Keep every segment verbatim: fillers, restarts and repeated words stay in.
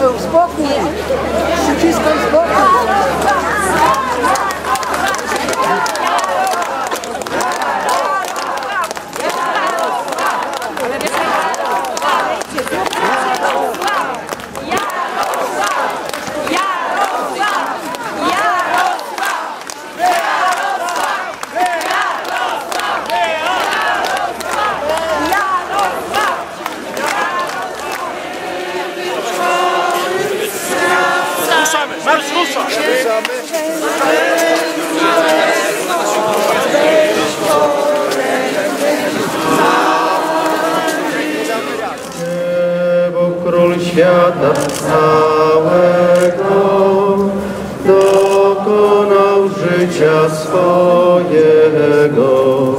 z boku, przyciskam z boku. Marsz rusza! Bo Król świata całego dokonał życia swojego.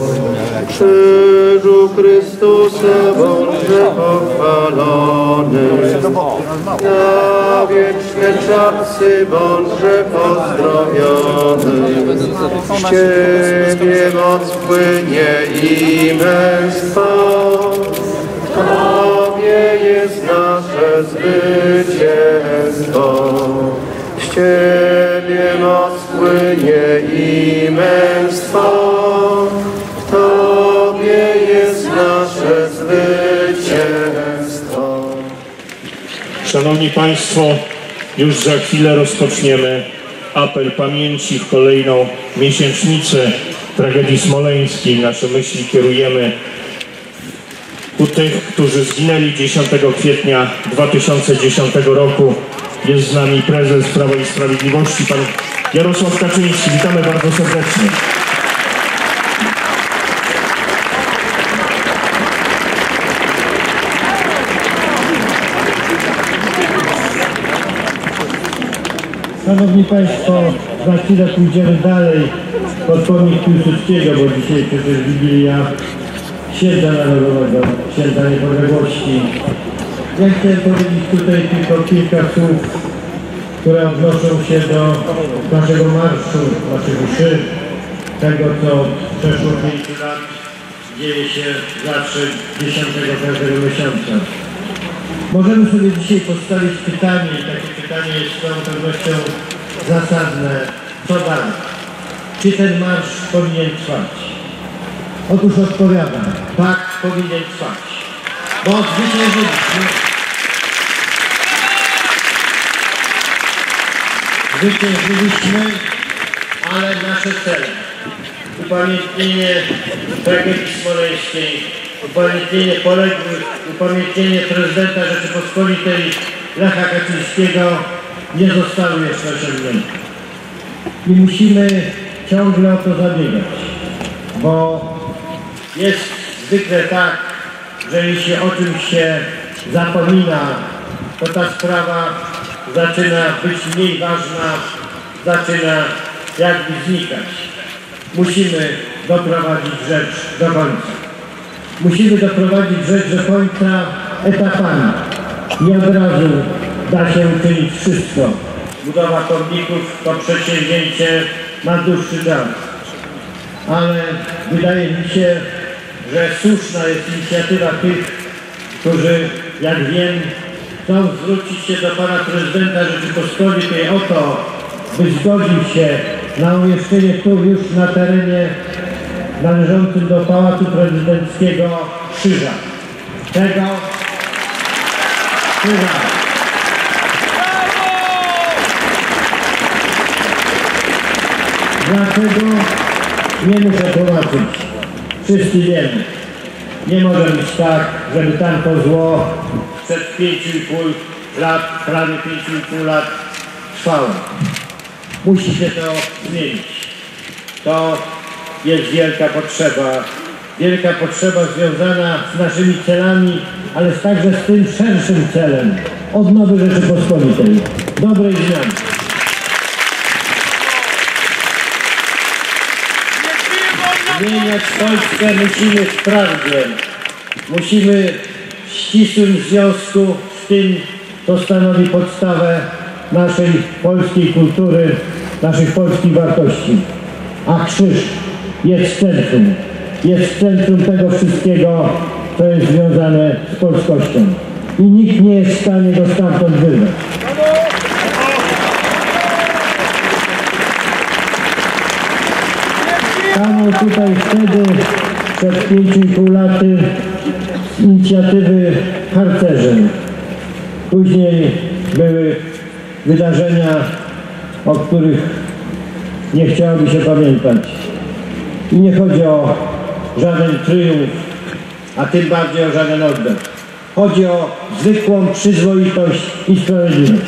Krzyżu Chrystusa bądźże pochwalony, na wieczne czasy bądźże pozdrowiony. Z Ciebie moc płynie i męstwo, w Tobie jest nasze zwycięstwo. Z Ciebie moc płynie i męstwo, w Tobie jest nasze zwycięstwo. Szanowni Państwo, już za chwilę rozpoczniemy apel pamięci w kolejną miesięcznicę tragedii smoleńskiej. Nasze myśli kierujemy ku tych, którzy zginęli dziesiątego kwietnia dwa tysiące dziesiątego roku. Jest z nami prezes Prawa i Sprawiedliwości, pan Jarosław Kaczyński. Witamy bardzo serdecznie. Szanowni Państwo, za chwilę pójdziemy dalej pod pomnik Piłsudskiego, bo dzisiaj przecież Wigilia Święta Narodowego, Święta Niepodległości. Ja chciałem powiedzieć tutaj tylko kilka słów, które odnoszą się do naszego marszu, naszych mszy, tego, co przeszło pięciu lat dzieje się zawsze dziesiątego każdego miesiąca. Możemy sobie dzisiaj postawić pytanie, i takie pytanie jest z całą pewnością zasadne, co dalej? Czy ten marsz powinien trwać? Otóż odpowiadam, tak, powinien trwać, bo zwyciężyliśmy. Zwyciężyliśmy, ale nasze cele, upamiętnienie tragedii smoleńskiej, upamiętnienie poległych, upamiętnienie prezydenta Rzeczypospolitej Lecha Kaczyńskiego nie zostały jeszcze osiągnięte. I musimy ciągle o to zabiegać, bo jest zwykle tak, że jeśli o czymś się zapomina, to ta sprawa zaczyna być mniej ważna, zaczyna jakby znikać. Musimy doprowadzić rzecz do końca. Musimy doprowadzić rzecz do końca etapami. Nie od razu da się uczynić wszystko. Budowa pomników to przedsięwzięcie na dłuższy czas. Ale wydaje mi się, że słuszna jest inicjatywa tych, którzy, jak wiem, chcą zwrócić się do pana prezydenta Rzeczypospolitej o to, by zgodził się na umieszczenie tu już na terenie należącym do Pałacu Prezydenckiego krzyża. Tego krzyża. Dlaczego? Nie muszę tłumaczyć. Wszyscy wiemy. Nie może być tak, żeby tamto zło przed pięciu i pół lat, prawie pięciu i pół lat trwało. Musi się to zmienić. To jest wielka potrzeba. Wielka potrzeba związana z naszymi celami, ale także z tym szerszym celem odnowy Rzeczypospolitej. Dobrej zmiany. Zmieniać Polskę musimy w prawdzie. Musimy w ścisłym związku z tym, co stanowi podstawę naszej polskiej kultury, naszych polskich wartości. A krzyż jest w centrum. Jest w centrum tego wszystkiego, co jest związane z polskością. i nikt nie jest w stanie go stamtąd wyrwać. Stanął tutaj wtedy, przed pięciu i pół laty, z inicjatywy harcerzem. Później były wydarzenia, o których nie chciałoby się pamiętać. I nie chodzi o żaden triumf, a tym bardziej o żaden oddech. Chodzi o zwykłą przyzwoitość i sprawiedliwość.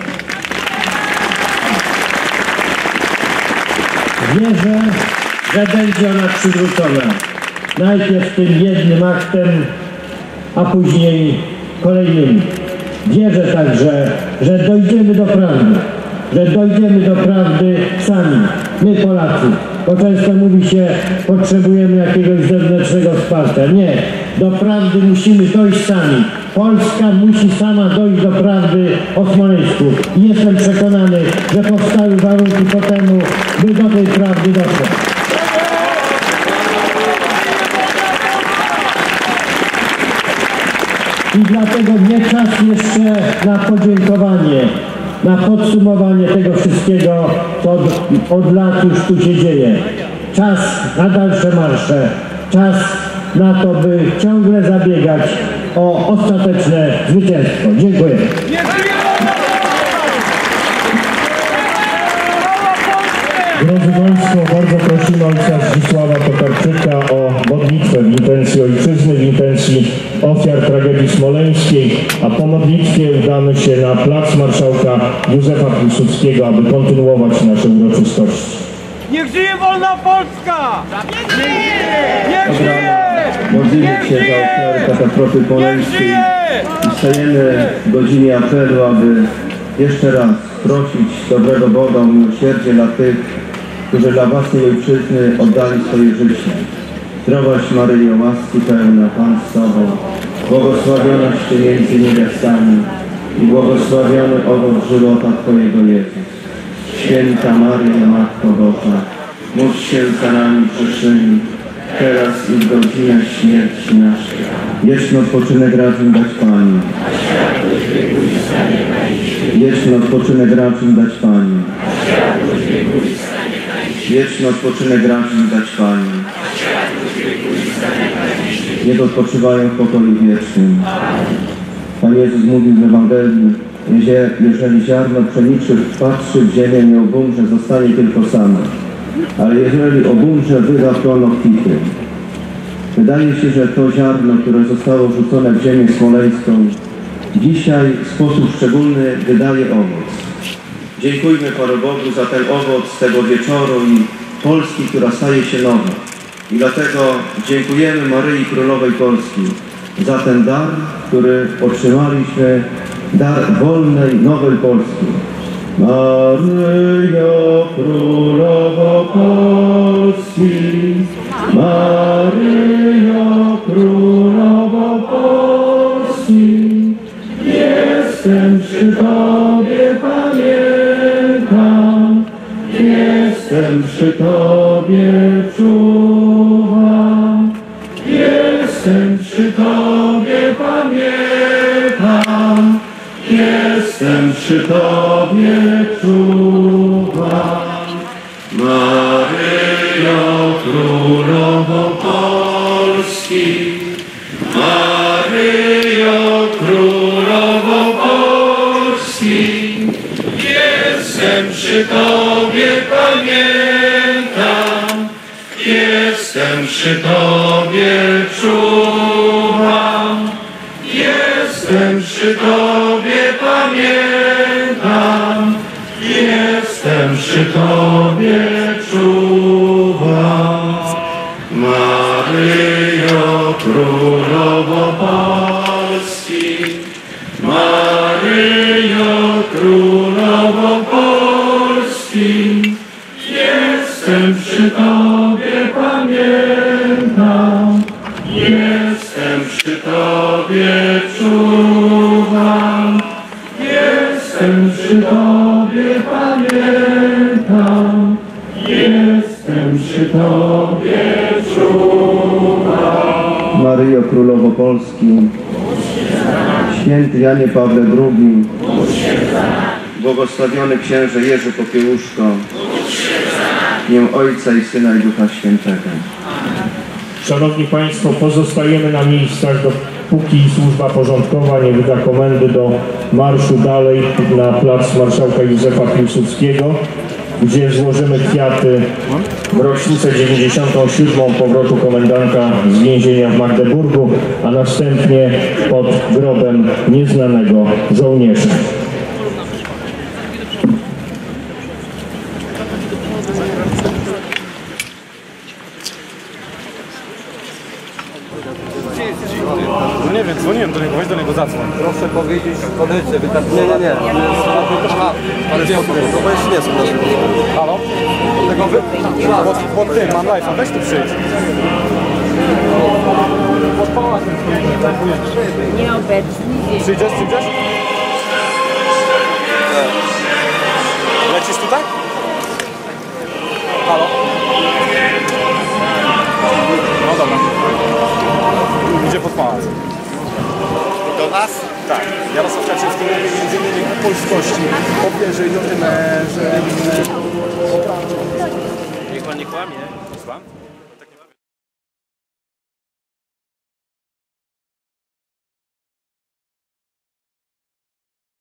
Wierzę, że będzie ona przywrócona. Najpierw tym jednym aktem, a później kolejnymi. Wierzę także, że dojdziemy do prawdy, że dojdziemy do prawdy sami, my Polacy. Bo często mówi się, potrzebujemy jakiegoś zewnętrznego wsparcia. Nie, do prawdy musimy dojść sami. Polska musi sama dojść do prawdy o Smoleńsku. I jestem przekonany, że powstały warunki po temu, by do tej prawdy doszło. I dlatego nie czas jeszcze na podziękowanie, na podsumowanie tego wszystkiego, co od, od lat już tu się dzieje. Czas na dalsze marsze, czas na to, by ciągle zabiegać o ostateczne zwycięstwo. Dziękuję. Drodzy Państwo, bardzo prosimy ojca Zdzisława Tokarczyka o modlitwę w intencji ojczyzny, w intencji ofiar tragedii smoleńskiej, a po modlitwie udamy się na plac Marszałka Józefa Piłsudskiego, aby kontynuować nasze uroczystości. Niech żyje wolna Polska! Niech żyje! Niech żyje! Modlimy się za ofiary katastrofy smoleńskiej i stajemy w godzinie apelu, aby jeszcze raz prosić dobrego Boga o miłosierdzie dla tych, którzy dla własnej ojczyzny oddali swoje życie. Zdrowaś Maryjo, łaski pełna, Pan z Tobą, błogosławionaś Ty między niewiastami i błogosławiony owoc żywota Twojego Jezus. Święta Maryjo, Matko Boża, módl się za nami grzesznymi, teraz i w godzinach śmierci naszej. Wieczny odpoczynek racz im dać Panie. Wieczny odpoczynek racz im dać Panie. Wieczny odpoczynek racz im dać Panie. Niech odpoczywają w pokoju wiecznym. Pan Jezus mówił w Ewangelii, jeżeli ziarno pszeniczy wpatrzy w ziemię, nie obumrze, zostanie tylko samo. Ale jeżeli obumrze, wyda plon obfity. Wydaje się, że to ziarno, które zostało rzucone w ziemię smoleńską, dzisiaj w sposób szczególny wydaje owoc. Dziękujmy Panu Bogu za ten owoc tego wieczoru i Polski, która staje się nowa. I dlatego dziękujemy Maryi Królowej Polski za ten dar, który otrzymaliśmy, dar wolnej, nowej Polski. Maryjo Królowo Polski, Maryjo Królowo Polski, jestem przy Tobie, pamiętam, jestem przy Tobie, czuwam, jestem przy Tobie, pamiętam, jestem przy Tobie, czuwam. Maryjo Królowo Polski, Maryjo Królowo Polski, jestem przy Tobie, pamiętam, jestem przy Tobie, czuwam, jestem przy Tobie, pamiętam, jestem przy Tobie, czuwam. Maryjo Królowo Polski, Maryjo Królowo Polski, jestem przy Tobie, pamiętam, jestem przy Tobie, czuwam, jestem przy Tobie, pamiętam, jestem przy Tobie, czuwam. Maryjo Królowo Polski, Święty Janie Pawle drugi, błogosławiony księże Jerzy Popiełuszko, w imię Ojca i Syna i Ducha Świętego. Szanowni Państwo, pozostajemy na miejscach, dopóki służba porządkowa nie wyda komendy do marszu dalej na plac Marszałka Józefa Piłsudskiego, gdzie złożymy kwiaty w rocznicę dziewięćdziesiątą siódmą powrotu komendanka z więzienia w Magdeburgu, a następnie pod grobem nieznanego żołnierza. No nie wiem, dzwoniłem do niego, weź do niego zadzwoń. Proszę powiedzieć koledze, wystarczy... Nie, nie, nie. Aha, ale gdzie to bo jeszcze nie są nasze. Halo? Tego wy... Pod, pod tym, mam live'a, weź tu przyjdź. Pod pałacem Nieobecny. przyjdziesz, przyjdziesz? Lecisz tutaj? Halo? No dobra. Idzie pod pałac. Do nas? Tak. Jarosław Kaczyński mówi między innymi o polskości, o wierze i o tym, że... Niech pan nie kłamie. Słucham?